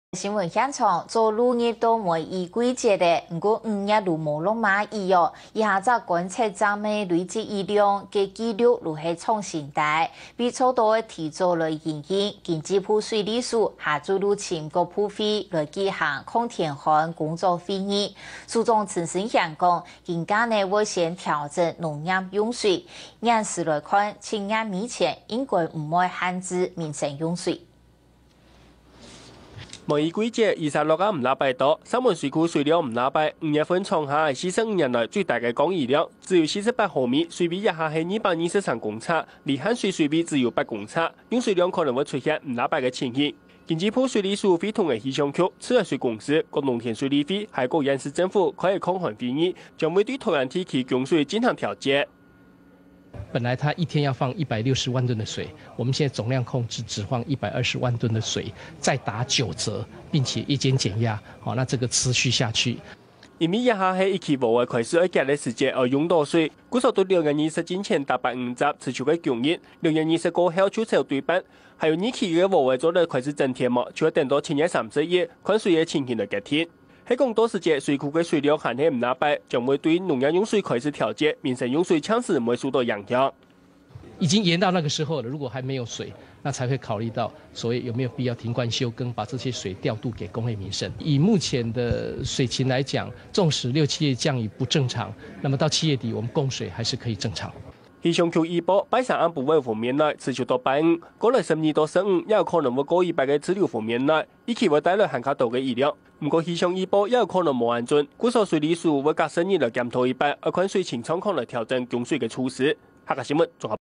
新闻现场做路业到每一季节的，不过5日如无落蚂蚁哦，一下子观测站的累计医量嘅记录如系创新低，比初度的提早来营运，经济部水利署下注入全国普费来举行抗天旱工作会议，署长陈生祥讲，现家呢会先调整农业用水，按时来看，青年米前应该唔会限制民生用水。 每一季节26日唔拉拜多，三门水库水量唔拉拜，5月份创下45年来最大嘅降雨量，只有48毫米，水比一下係223公尺，离汉水水比只有8公尺，用水量可能会出现唔拉拜嘅情形。经济部水利署会同嘅气象局、赤河水公司、各农田水利会，还有县市政府开抗旱会议，将会对土壤地区供水进行调节。 本来它一天要放160万吨的水，我们现在总量控制只放120万吨的水，再打9折，并且夜间减压，好，那这个持续下去。 因为一下係一期無嘅開始而隔嘅時間而用到水，故數到6月20之前達50持續嘅供應，6月20過後就朝對半，還有2期嘅無嘅做嚟開始增添嘛，就要等到7月30日看水嘅情形來決定。喺講到時節，水庫嘅水量限係唔拉拜，將會對農業用水開始調節，民生用水搶時唔會受到影響。 已經延到那個時候了，如果還沒有水，那才會考慮到所謂有沒有必要停灌休耕，把這些水調度給公益民生。以目前的水情來講，縱使6、7月降雨不正常，那麼到7月底我們供水還是可以正常。 氣象局預報，拜三暗部分鋒面內持續到拜5，過來12到15也有可能會過100嘅支流鋒面內，以期會帶來更加多嘅雨量。不過氣象預報也有可能無按準，故所水利署會隔12日來檢討100，而看水情狀況來調整供水嘅措施。下個新聞綜合。